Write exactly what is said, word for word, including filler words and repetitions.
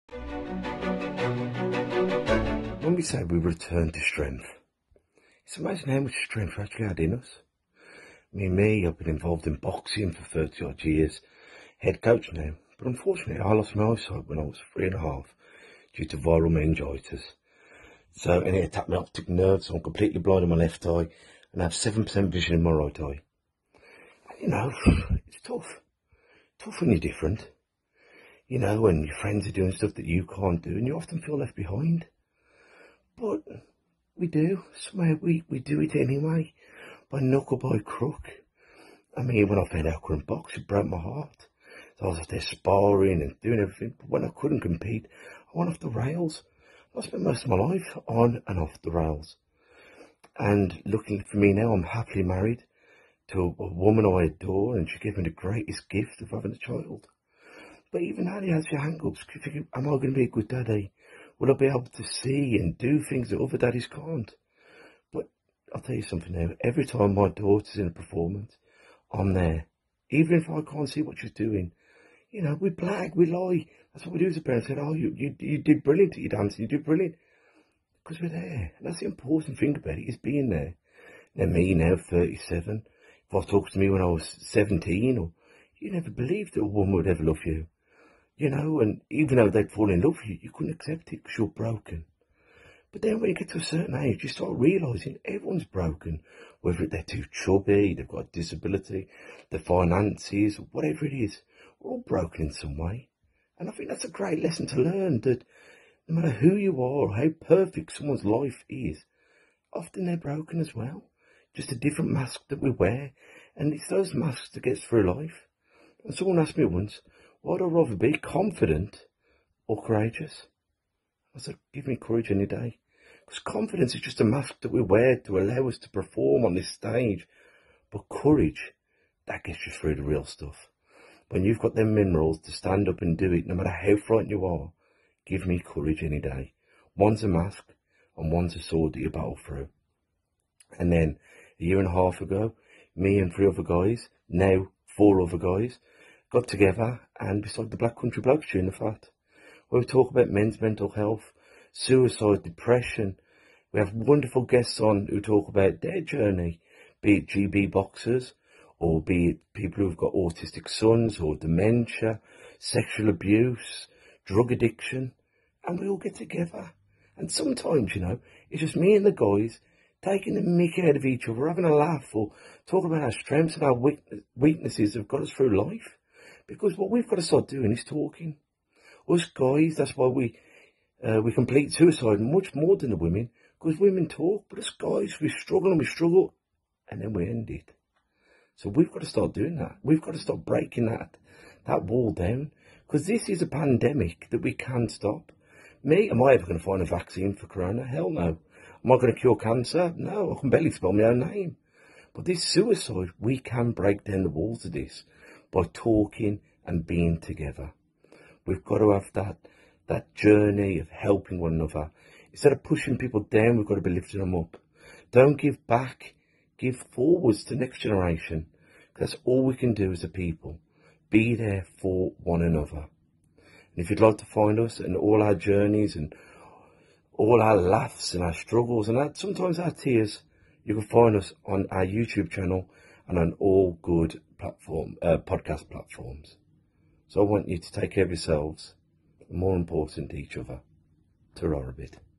When we say we return to strength, it's amazing how much strength we actually had in us. I mean, me, I've been involved in boxing for thirty odd years, head coach now, but unfortunately I lost my eyesight when I was three and a half due to viral meningitis. So, and it attacked my optic nerve, so I'm completely blind in my left eye and I have seven percent vision in my right eye. And, you know, it's tough. Tough when you're different. You know, when your friends are doing stuff that you can't do and you often feel left behind. But we do. Somehow we, we do it anyway. By knuckle, by crook. I mean, when I found out I couldn't box, it broke my heart. So I was out there sparring and doing everything. But when I couldn't compete, I went off the rails. I spent most of my life on and off the rails. And looking for me now, I'm happily married to a woman I adore, and she gave me the greatest gift of having a child. But even that, he has your hang-ups. You think, am I going to be a good daddy? Will I be able to see and do things that other daddies can't? But I'll tell you something now. Every time my daughter's in a performance, I'm there. Even if I can't see what she's doing. You know, we blag, we lie. That's what we do as a parent. Say, oh, you, you, you did brilliant at your dancing. You did brilliant. Because we're there. And that's the important thing about it, is being there. Now me now, thirty-seven. If I talked to me when I was seventeen, or you never believed that a woman would ever love you. You know, and even though they'd fall in love with you, you couldn't accept it because you're broken. But then when you get to a certain age, you start realising everyone's broken. Whether they're too chubby, they've got a disability, their finances, whatever it is. We're all broken in some way. And I think that's a great lesson to learn, that no matter who you are or how perfect someone's life is, often they're broken as well. Just a different mask that we wear. And it's those masks that get us through life. And someone asked me once, why'd I rather be confident or courageous? I said, give me courage any day. Because confidence is just a mask that we wear to allow us to perform on this stage. But courage, that gets you through the real stuff. When you've got them minerals to stand up and do it, no matter how frightened you are, give me courage any day. One's a mask and one's a sword that you battle through. And then a year and a half ago, me and three other guys, now four other guys, got together and beside the Black Country Blokes during the fat, where we talk about men's mental health, suicide, depression. We have wonderful guests on who talk about their journey, be it G B boxers, or be it people who've got autistic sons, or dementia, sexual abuse, drug addiction, and we all get together. And sometimes, you know, it's just me and the guys taking the mickey out of each other, having a laugh, or talking about our strengths and our weaknesses that have got us through life. Because what we've got to start doing is talking. Us guys, that's why we uh, we complete suicide much more than the women. Because women talk, but us guys, we struggle and we struggle, and then we end it. So we've got to start doing that. We've got to start breaking that, that wall down. Because this is a pandemic that we can't stop. Me, am I ever going to find a vaccine for corona? Hell no. Am I going to cure cancer? No, I can barely spell my own name. But this suicide, we can break down the walls of this by talking and being together. We've got to have that, that journey of helping one another. Instead of pushing people down, we've got to be lifting them up. Don't give back, give forwards to the next generation. That's all we can do as a people. Be there for one another. And if you'd like to find us and all our journeys and all our laughs and our struggles and our, sometimes our tears, you can find us on our YouTube channel and on all good platform uh, podcast platforms. So I want you to take care of yourselves, and more important, each other. Ta-ra a bit.